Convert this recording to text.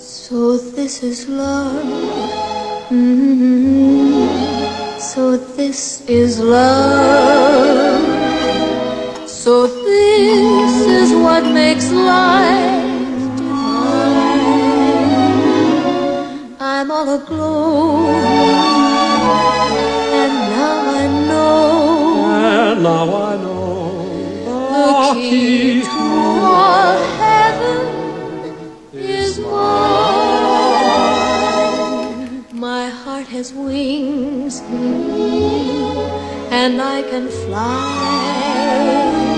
So this is love. Mm-hmm. So this is love. So this is what makes life divine. I'm all aglow, and now I know. And now I know The key to our heaven is mine. My heart has wings, and I can fly.